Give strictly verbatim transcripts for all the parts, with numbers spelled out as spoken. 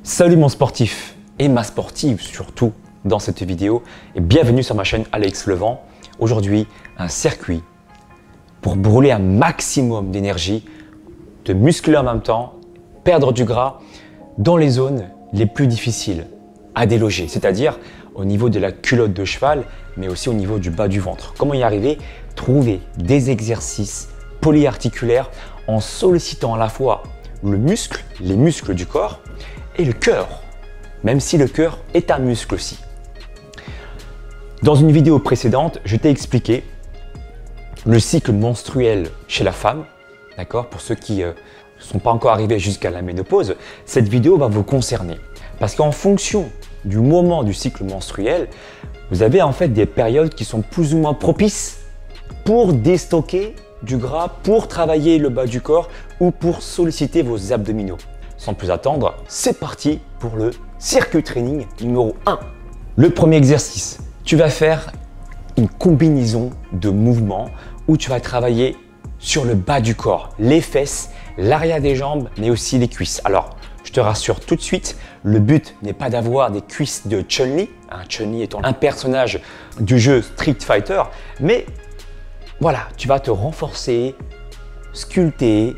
Salut mon sportif et ma sportive surtout dans cette vidéo et bienvenue sur ma chaîne Alex Levent. Aujourd'hui, un circuit pour brûler un maximum d'énergie, de muscler en même temps, perdre du gras dans les zones les plus difficiles à déloger, c'est-à-dire au niveau de la culotte de cheval, mais aussi au niveau du bas du ventre. Comment y arriver? Trouver des exercices polyarticulaires en sollicitant à la fois le muscle, les muscles du corps et le cœur, même si le cœur est un muscle aussi. Dans une vidéo précédente, je t'ai expliqué le cycle menstruel chez la femme, d'accord? Pour ceux qui ne euh, sont pas encore arrivés jusqu'à la ménopause, cette vidéo va vous concerner. Parce qu'en fonction du moment du cycle menstruel, vous avez en fait des périodes qui sont plus ou moins propices pour déstocker du gras, pour travailler le bas du corps ou pour solliciter vos abdominaux. Sans plus attendre, c'est parti pour le circuit training numéro un. Le premier exercice, tu vas faire une combinaison de mouvements où tu vas travailler sur le bas du corps, les fesses, l'arrière des jambes, mais aussi les cuisses. Alors, je te rassure tout de suite, le but n'est pas d'avoir des cuisses de Chun-Li, hein, Chun-Li étant un personnage du jeu Street Fighter, mais voilà, tu vas te renforcer, sculpter,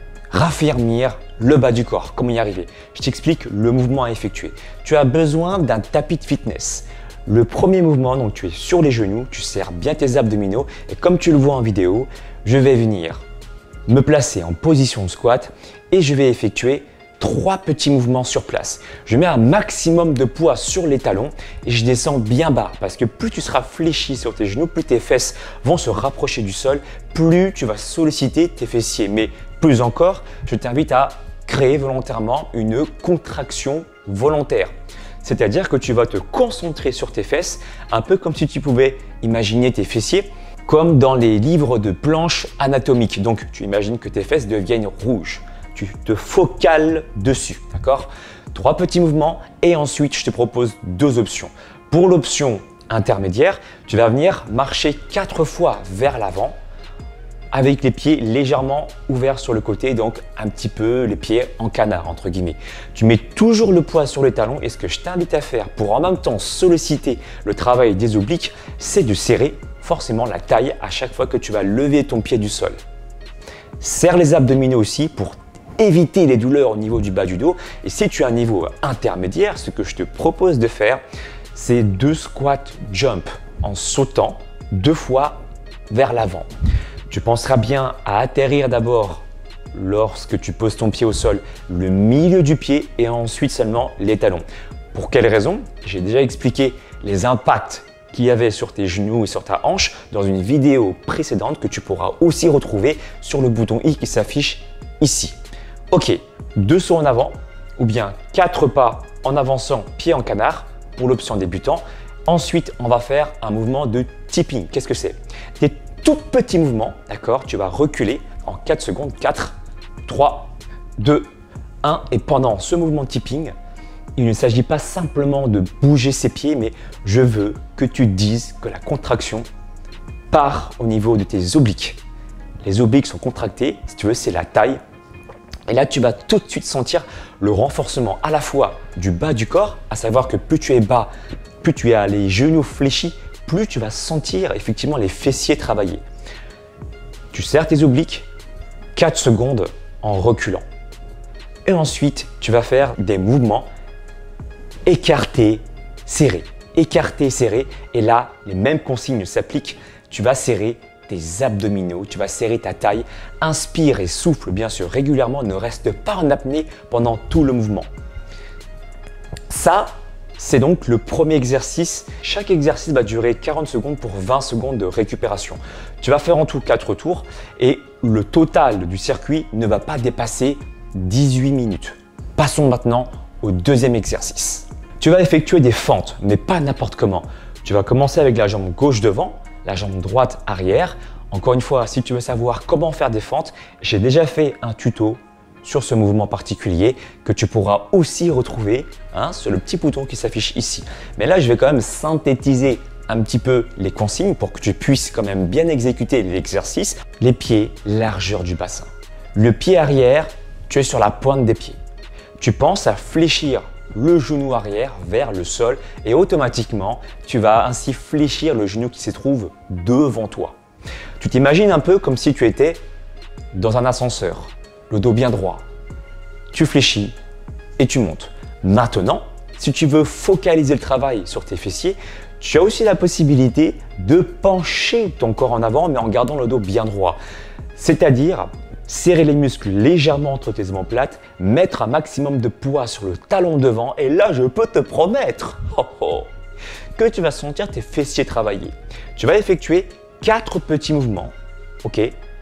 raffermir le bas du corps. Comment y arriver? Je t'explique le mouvement à effectuer. Tu as besoin d'un tapis de fitness. Le premier mouvement, donc tu es sur les genoux, tu serres bien tes abdominaux et comme tu le vois en vidéo, je vais venir me placer en position de squat et je vais effectuer trois petits mouvements sur place. Je mets un maximum de poids sur les talons et je descends bien bas parce que plus tu seras fléchi sur tes genoux, plus tes fesses vont se rapprocher du sol, plus tu vas solliciter tes fessiers. Mais plus encore, je t'invite à créer volontairement une contraction volontaire. C'est-à-dire que tu vas te concentrer sur tes fesses, un peu comme si tu pouvais imaginer tes fessiers comme dans les livres de planches anatomiques. Donc, tu imagines que tes fesses deviennent rouges. Tu te focales dessus, d'accord? Trois petits mouvements et ensuite, je te propose deux options. Pour l'option intermédiaire, tu vas venir marcher quatre fois vers l'avant avec les pieds légèrement ouverts sur le côté, donc un petit peu les pieds en canard, entre guillemets. Tu mets toujours le poids sur les talons et ce que je t'invite à faire pour en même temps solliciter le travail des obliques, c'est de serrer forcément la taille à chaque fois que tu vas lever ton pied du sol. Serre les abdominaux aussi pour éviter les douleurs au niveau du bas du dos. Et si tu as un niveau intermédiaire, ce que je te propose de faire, c'est deux squats jump en sautant deux fois vers l'avant. Tu penseras bien à atterrir d'abord lorsque tu poses ton pied au sol, le milieu du pied et ensuite seulement les talons. Pour quelle raison? J'ai déjà expliqué les impacts qu'il y avait sur tes genoux et sur ta hanche dans une vidéo précédente que tu pourras aussi retrouver sur le bouton I qui s'affiche ici. Ok, deux sauts en avant ou bien quatre pas en avançant pied en canard pour l'option débutant. Ensuite, on va faire un mouvement de tipping. Qu'est-ce que c'est? Des tout petits mouvements, d'accord? Tu vas reculer en quatre secondes. quatre, trois, deux, un. Et pendant ce mouvement de tipping, il ne s'agit pas simplement de bouger ses pieds, mais je veux que tu dises que la contraction part au niveau de tes obliques. Les obliques sont contractés, si tu veux, c'est la taille. Et là, tu vas tout de suite sentir le renforcement à la fois du bas du corps, à savoir que plus tu es bas, plus tu as les genoux fléchis, plus tu vas sentir effectivement les fessiers travailler. Tu serres tes obliques, quatre secondes en reculant. Et ensuite, tu vas faire des mouvements écartés, serrés, écartés, serrés. Et là, les mêmes consignes s'appliquent. Tu vas serrer tes abdominaux, tu vas serrer ta taille, inspire et souffle bien sûr régulièrement, ne reste pas en apnée pendant tout le mouvement. Ça, c'est donc le premier exercice. Chaque exercice va durer quarante secondes pour vingt secondes de récupération. Tu vas faire en tout quatre tours et le total du circuit ne va pas dépasser dix-huit minutes. Passons maintenant au deuxième exercice. Tu vas effectuer des fentes, mais pas n'importe comment. Tu vas commencer avec la jambe gauche devant, la jambe droite arrière. Encore une fois, si tu veux savoir comment faire des fentes, j'ai déjà fait un tuto sur ce mouvement particulier que tu pourras aussi retrouver hein, sur le petit bouton qui s'affiche ici. Mais là, je vais quand même synthétiser un petit peu les consignes pour que tu puisses quand même bien exécuter l'exercice. Les pieds, largeur du bassin. Le pied arrière, tu es sur la pointe des pieds. tu penses à fléchir le genou arrière vers le sol et automatiquement, tu vas ainsi fléchir le genou qui se trouve devant toi. Tu t'imagines un peu comme si tu étais dans un ascenseur, le dos bien droit. Tu fléchis et tu montes. Maintenant, si tu veux focaliser le travail sur tes fessiers, tu as aussi la possibilité de pencher ton corps en avant mais en gardant le dos bien droit. C'est-à-dire serrer les muscles légèrement entre tes omoplates, mettre un maximum de poids sur le talon devant et là, je peux te promettre oh oh, que tu vas sentir tes fessiers travailler. Tu vas effectuer quatre petits mouvements. Ok.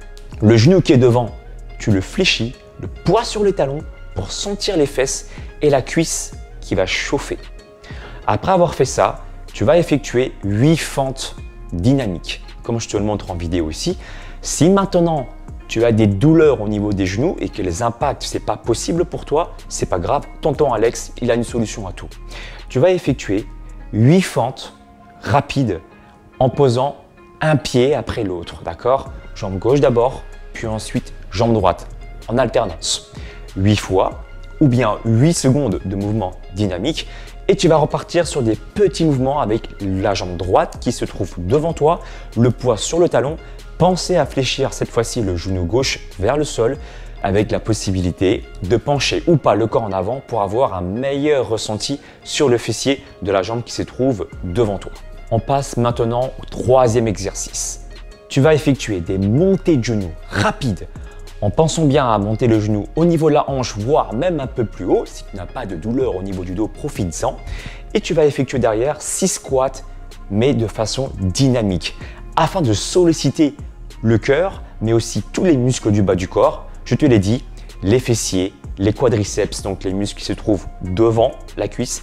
Le genou qui est devant, tu le fléchis, le poids sur les talons pour sentir les fesses et la cuisse qui va chauffer. Après avoir fait ça, tu vas effectuer huit fentes dynamiques, comme je te le montre en vidéo ici. Si maintenant tu as des douleurs au niveau des genoux et que les impacts, ce n'est pas possible pour toi, c'est pas grave, tonton Alex, il a une solution à tout. Tu vas effectuer huit fentes rapides en posant un pied après l'autre, d'accord? Jambe gauche d'abord, puis ensuite jambe droite, en alternance. huit fois, ou bien huit secondes de mouvement dynamique. Et tu vas repartir sur des petits mouvements avec la jambe droite qui se trouve devant toi, le poids sur le talon. Pensez à fléchir cette fois-ci le genou gauche vers le sol avec la possibilité de pencher ou pas le corps en avant pour avoir un meilleur ressenti sur le fessier de la jambe qui se trouve devant toi. On passe maintenant au troisième exercice. Tu vas effectuer des montées de genoux rapides en pensant bien à monter le genou au niveau de la hanche, voire même un peu plus haut. Si tu n'as pas de douleur au niveau du dos, profites-en. Et tu vas effectuer derrière six squats, mais de façon dynamique, afin de solliciter le cœur, mais aussi tous les muscles du bas du corps. Je te l'ai dit, les fessiers, les quadriceps, donc les muscles qui se trouvent devant la cuisse,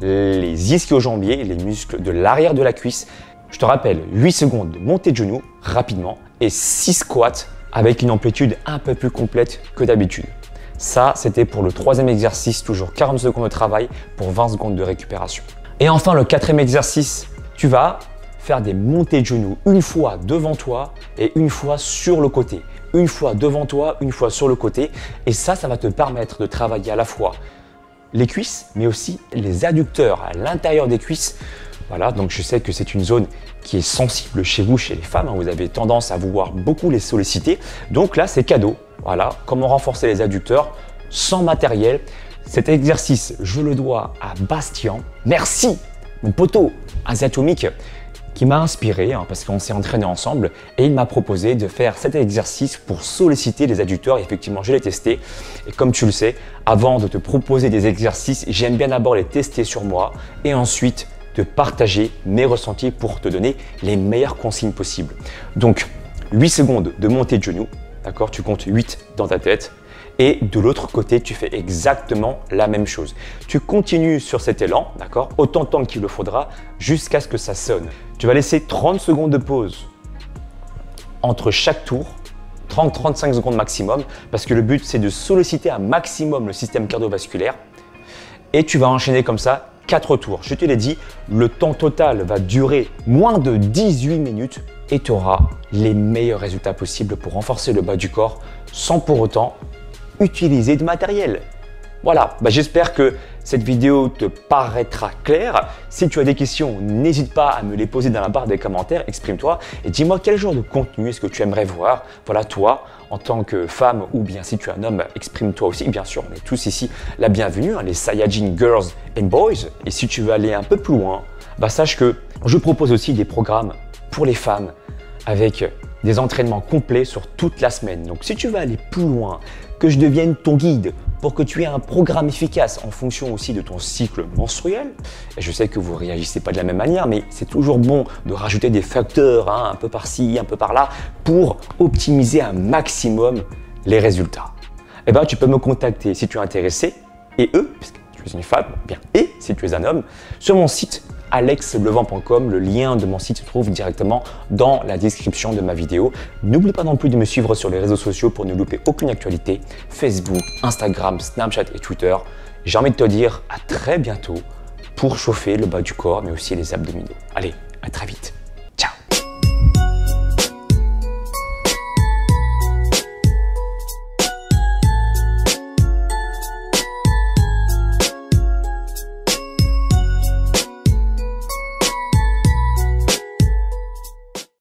les ischio-jambiers, les muscles de l'arrière de la cuisse. Je te rappelle, huit secondes de montée de genoux rapidement et six squats avec une amplitude un peu plus complète que d'habitude. Ça, c'était pour le troisième exercice, toujours quarante secondes de travail pour vingt secondes de récupération. Et enfin, le quatrième exercice, tu vas faire des montées de genoux une fois devant toi et une fois sur le côté. Une fois devant toi, une fois sur le côté. Et ça, ça va te permettre de travailler à la fois les cuisses, mais aussi les adducteurs à l'intérieur des cuisses. Voilà, donc je sais que c'est une zone qui est sensible chez vous, chez les femmes. Hein, vous avez tendance à vouloir beaucoup les solliciter. Donc là, c'est cadeau. Voilà, comment renforcer les adducteurs sans matériel. Cet exercice, je le dois à Bastien. Merci, mon poteau asiatomique, qui m'a inspiré hein, parce qu'on s'est entraîné ensemble et il m'a proposé de faire cet exercice pour solliciter les adducteurs. Et effectivement, je l'ai testé. Et comme tu le sais, avant de te proposer des exercices, j'aime bien d'abord les tester sur moi et ensuite de partager mes ressentis pour te donner les meilleures consignes possibles. Donc, huit secondes de montée de genoux, d'accord? Tu comptes huit dans ta tête. Et de l'autre côté, tu fais exactement la même chose. Tu continues sur cet élan, d'accord? Autant de temps qu'il le faudra jusqu'à ce que ça sonne. Tu vas laisser trente secondes de pause entre chaque tour, trente à trente-cinq secondes maximum, parce que le but, c'est de solliciter un maximum le système cardiovasculaire. Et tu vas enchaîner comme ça quatre tours. Je te l'ai dit, le temps total va durer moins de dix-huit minutes et tu auras les meilleurs résultats possibles pour renforcer le bas du corps sans pour autant utiliser de matériel. Voilà, bah j'espère que cette vidéo te paraîtra claire. Si tu as des questions, n'hésite pas à me les poser dans la barre des commentaires, exprime-toi et dis-moi quel genre de contenu est-ce que tu aimerais voir. Voilà, toi, en tant que femme ou bien si tu es un homme, exprime-toi aussi. Bien sûr, on est tous ici la bienvenue, hein, les Saiyajin Girls and Boys. Et si tu veux aller un peu plus loin, bah sache que je propose aussi des programmes pour les femmes avec des entraînements complets sur toute la semaine. Donc si tu veux aller plus loin, que je devienne ton guide pour que tu aies un programme efficace en fonction aussi de ton cycle menstruel. Et je sais que vous ne réagissez pas de la même manière, mais c'est toujours bon de rajouter des facteurs hein, un peu par-ci, un peu par-là pour optimiser un maximum les résultats. Eh ben, tu peux me contacter si tu es intéressé et eux, puisque tu es une femme, bien, et si tu es un homme, sur mon site alex levent point com. Le lien de mon site se trouve directement dans la description de ma vidéo. N'oublie pas non plus de me suivre sur les réseaux sociaux pour ne louper aucune actualité. Facebook, Instagram, Snapchat et Twitter. J'ai envie de te dire à très bientôt pour chauffer le bas du corps mais aussi les abdominaux. Allez, à très vite.